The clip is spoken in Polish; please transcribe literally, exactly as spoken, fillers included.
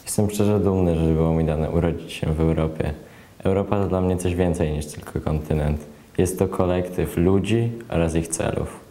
Jestem szczerze dumny, że było mi dane urodzić się w Europie. Europa to dla mnie coś więcej niż tylko kontynent. Jest to kolektyw ludzi oraz ich celów.